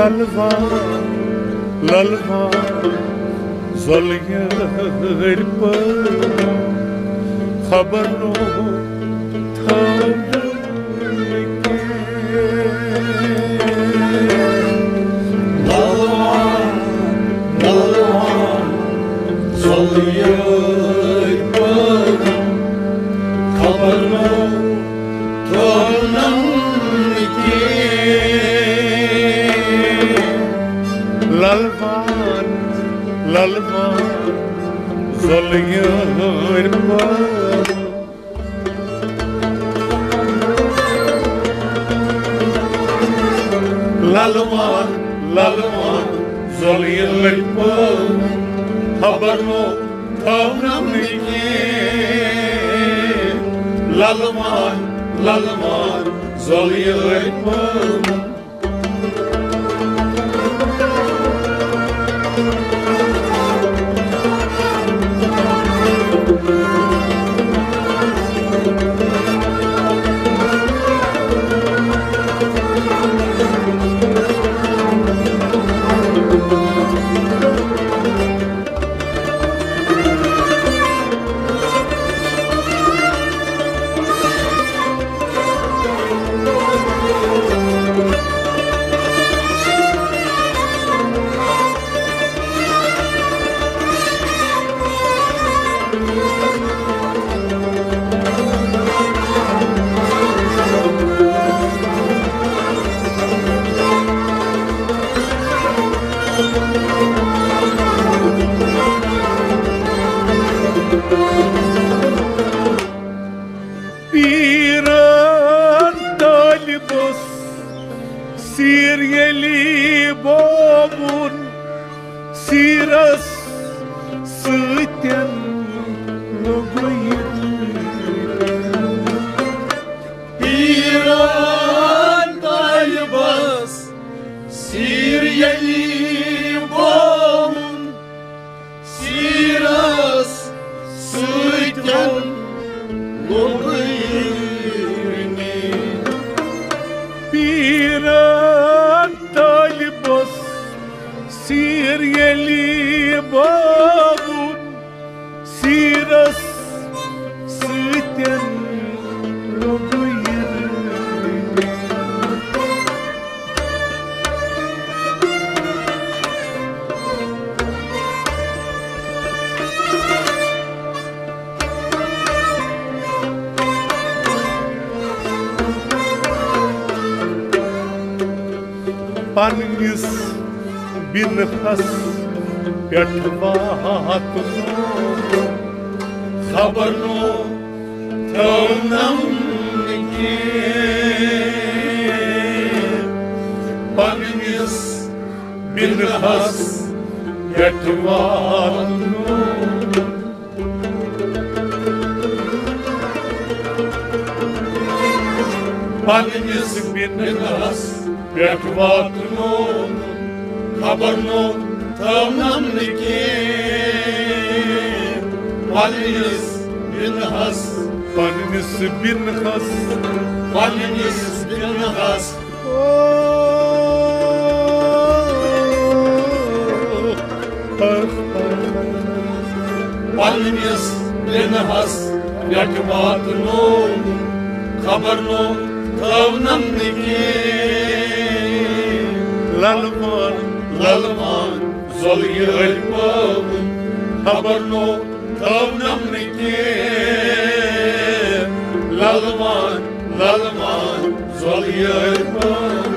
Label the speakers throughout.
Speaker 1: Lalva, lalva, zolyer par khabar no thamne ke.
Speaker 2: Lalva, lalva, zolyer par khabar no thamne ke.
Speaker 1: Lalvan, lalvan, zolyer par. Lalvan, lalvan, zolyer par, khabar no thamne ke. Lalvan, lalvan, zolyer par. Piran talibos Siryeli bobun Siras sıten logoyin.
Speaker 2: Piran talibos Siryeli bobun Siras sıten
Speaker 1: Piran talibos Siryeli babun Siras sıten logoyin. Panis binhas petvatno
Speaker 2: khabar no thamne ke. Panis binhas petvatno Panis binhas petvatno khabar no thamne ke. Panis binhas
Speaker 1: Panis binhas
Speaker 2: Panis binhas Panis binhas petvatno khabar no thamne ke.
Speaker 1: Lalvan,
Speaker 2: Lalvan, zolyer par khabar no thamne ke. Lalvan, lalvan, zolyer par.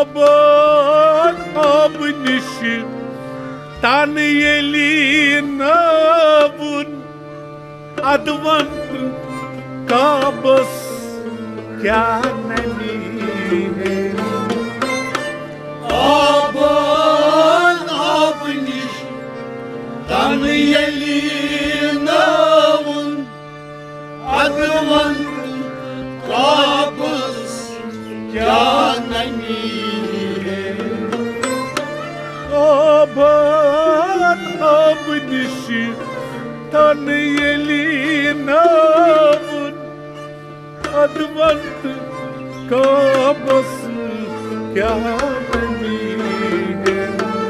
Speaker 1: Aban abnişi tan yeli navun advan kabas kya nahi hai
Speaker 2: Aban abniş tan yeli navun advan kabas kya nahi hai
Speaker 1: Aban abnişi tan yeli navun advant kabas kya nahi hai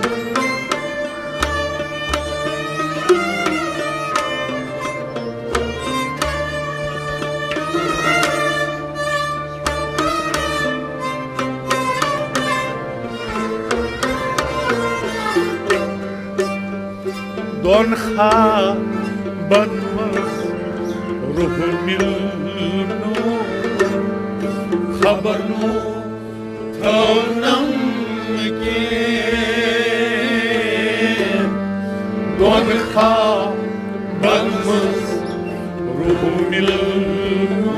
Speaker 1: Don kha banmas ruh milno
Speaker 2: खबर नो थौनम के
Speaker 1: Don kha banmas ruh milno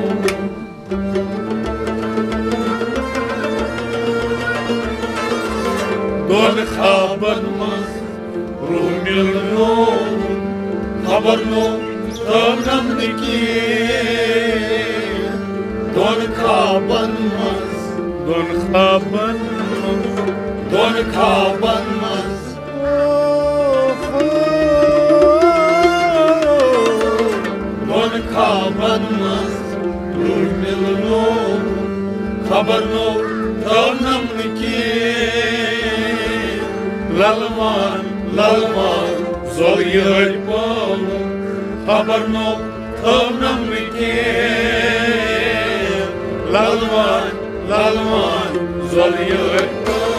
Speaker 1: Don kha banmas ruh milno
Speaker 2: खबर नो थौनम के Don kabanmaz,
Speaker 1: Don kha banmas
Speaker 2: don kabanmaz, don kabanmaz. Rulmilno, khabarno, tanam ki. Lalman, lalman, zor yırpal, khabarno, tanam ki. Lalman, lalman, zor yırpal.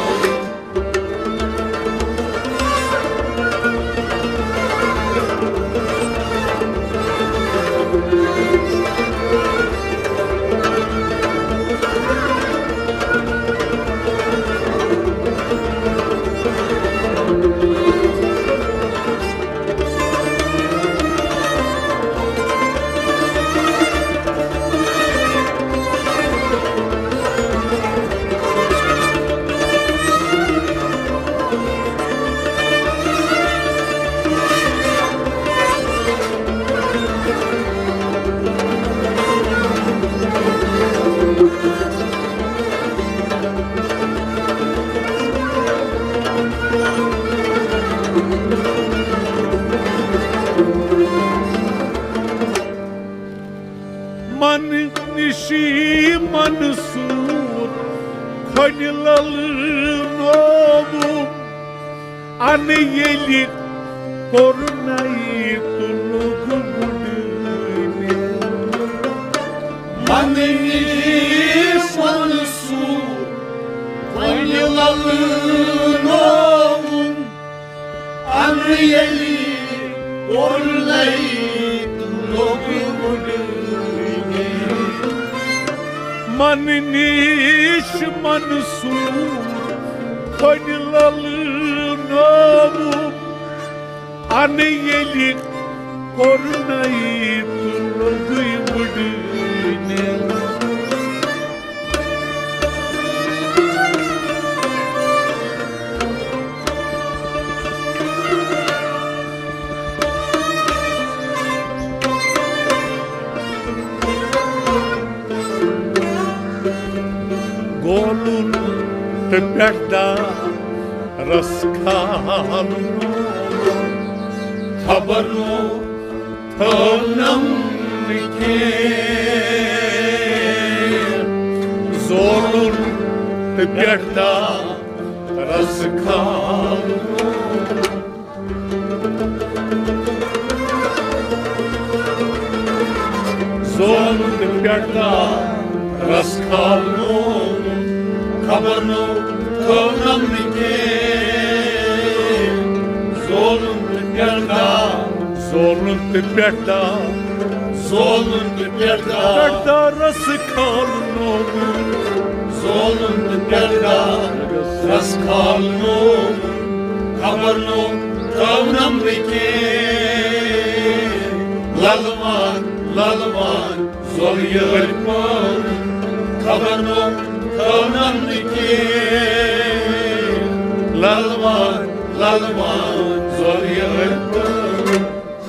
Speaker 2: Man nişi mansur Konilalın oğlum Anı yelik korunayı tulugumudini Maniş manusu, kayılalın oğlum, anriyeli, orlayı, lokumudini.
Speaker 1: Man niş mansur Konilalın oğlum Anı yelik korunayı tulugumudini Golun teperda raskalun
Speaker 2: Habarno, tanam ki.
Speaker 1: Zorun teperda raskalun Zorun teperda raskalun
Speaker 2: Kabarno, tanam ki. Zolun tüpyerda,
Speaker 1: Zorun teperda
Speaker 2: zolun tüpyerda,
Speaker 1: Teperda raskalun
Speaker 2: zolun tüpyerda, Raskalnu, kabarnu, tavnam rike. Lalvan, lalvan, zor yelpan, kabarnu, tavnam rike. Lalvan, lalvan, zor yelpan.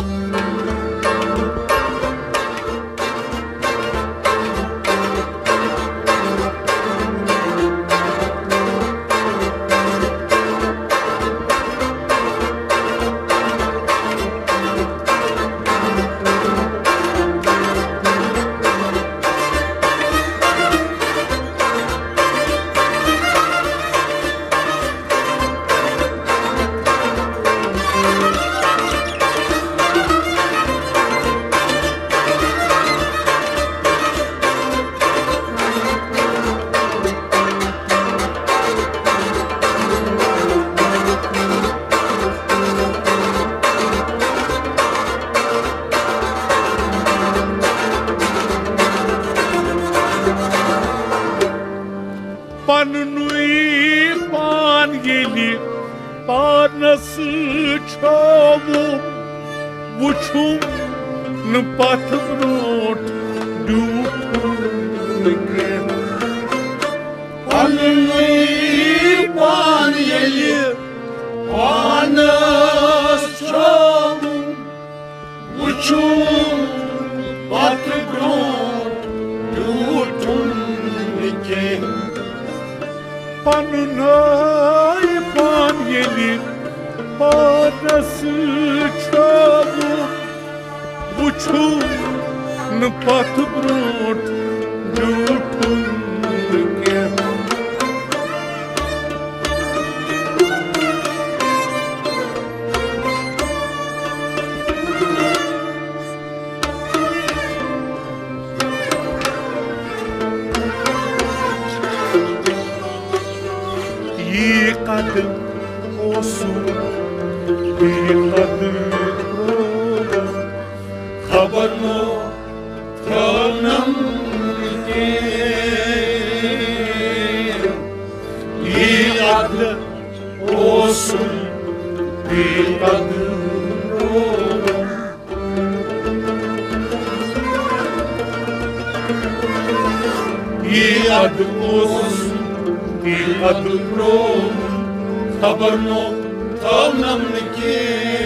Speaker 1: Panui pan geli, panası çavum, buçum nıpatım not, dukum nıken.
Speaker 2: Panui pan geli, panası çavum, buçum batırım, dukum nıken.
Speaker 1: Panunay pan gelir, panası çabuk, buçum nıpatım not, dukum nıken. Yıkadım olsun, yıkadım olsun.
Speaker 2: Kabarnu, tavnam rike. İyi adı olsun, bir adı olsun. İyi adı olsun, bir adı olsun. Kabarnu, tavnam rike.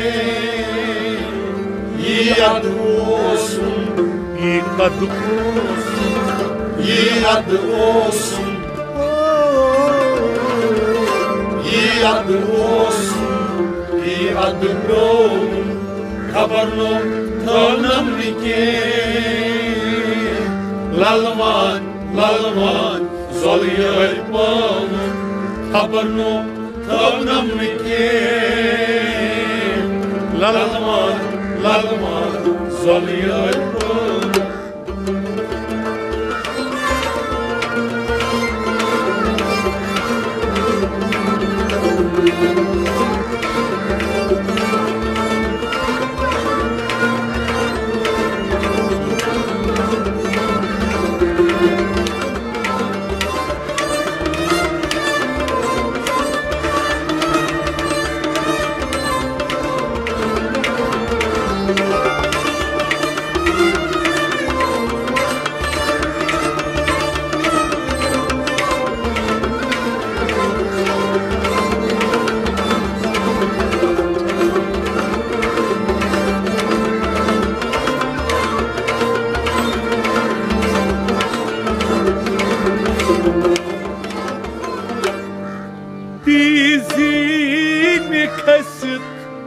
Speaker 2: İyi adı olsun,
Speaker 1: Yıkadım olsun,
Speaker 2: iyi adı olsun. İyi adı olsun, iyi adı olsun. Kabarnu, tavnam rike. Lalvan, lalvan, zol yelpan. Kabarnu, tavnam rike. Lalvan, lalvan, zol yelpan.
Speaker 1: Dizini kasık,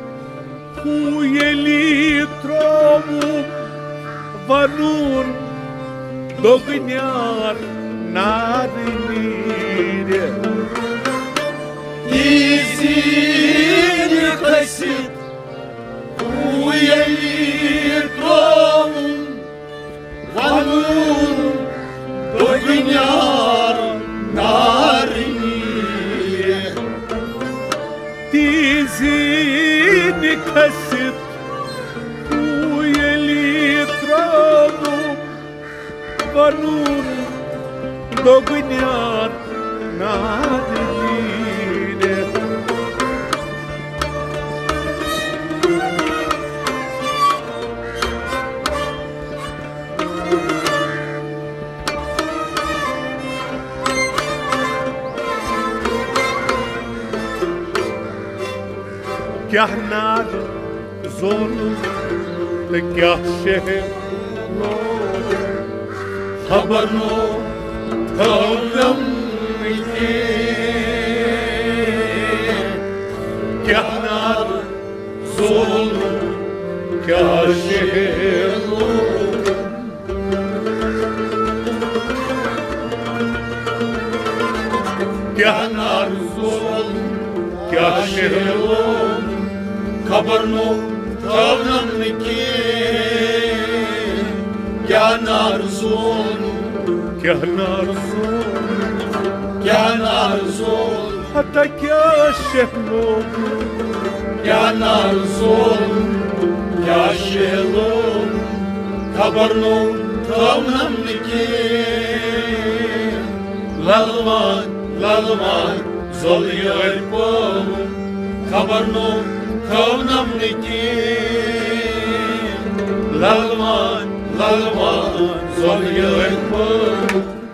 Speaker 1: huyeli trovum, vanun dognyar narinire.
Speaker 2: Dizini kasıp, uyeli trovum, vanun dognyar narinire.
Speaker 1: Dizini kasıp, huyeli trovum, vanun dognyar narinire. क्या नार जुल्म ते क्या शहर
Speaker 2: खबर नो थोनम के
Speaker 1: क्या नार जुल्म क्या शहर क्या नार जुल्म क्या शहर
Speaker 2: खबर नो थोनम के क्या नारज़ोन
Speaker 1: क्या नार जुल्म
Speaker 2: क्या नारज़ोन
Speaker 1: हता क्या शहर
Speaker 2: क्या नारज़ोन क्या शेलोन खबर नो थोनम के lalman zoluyor pom खबर नो थोनम के lalman zoluyor pom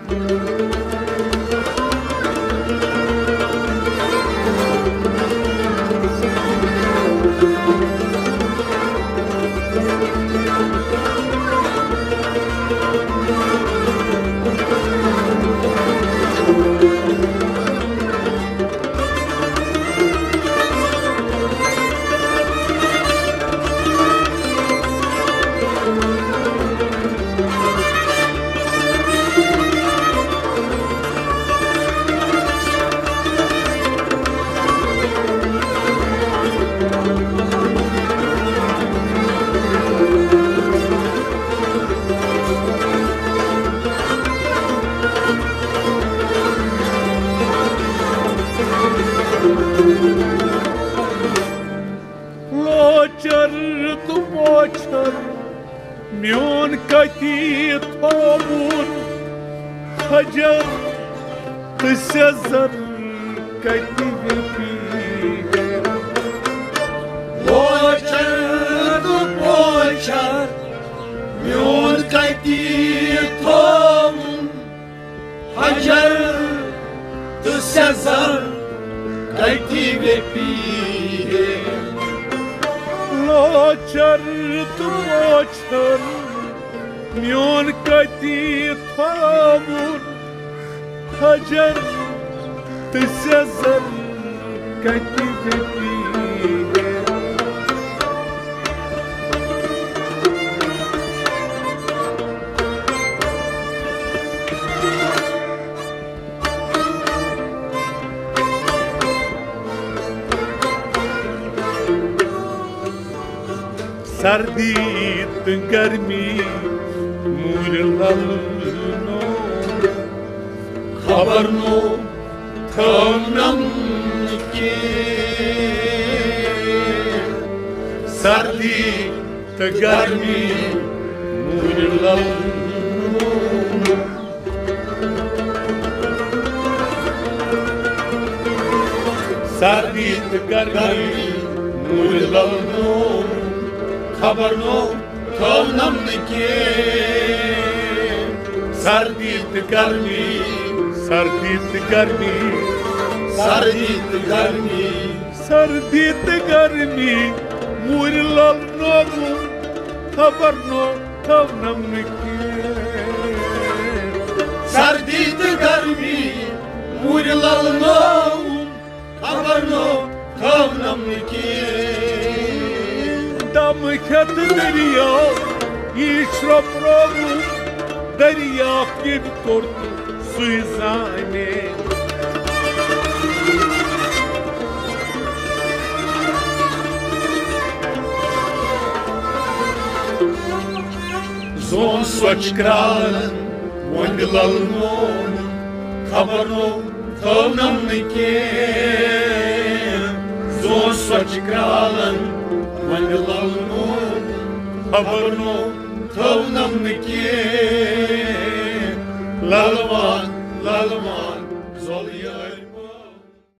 Speaker 1: tu boçar mion kati tobur hajar tısazar kati vepi
Speaker 2: boçar mion kati tobur hajar tısazar kati vepi
Speaker 1: Loçar tu boçar mion kati tobur hajar tısazar kati vepi Sardit garmi murlalno
Speaker 2: खबर नो थोनम के
Speaker 1: Sardit garmi murlalno Sardit garmi murlalno
Speaker 2: खबर नो थोनम के
Speaker 1: Sardit garmi Sardit garmi
Speaker 2: Sardit garmi
Speaker 1: Sardit garmi murlal nomu Khabarno tavnam ke
Speaker 2: Sardit garmi murlal nomu Khabarno tavnam ke
Speaker 1: Dam khat dariya Yishrab rogu Dariya kib kort suizane
Speaker 2: Zon soç kralın Wandilal non Khabarno tavnam ke Zon soç kralın Wandilal non Khabarno tavnam ke Lalman zol yer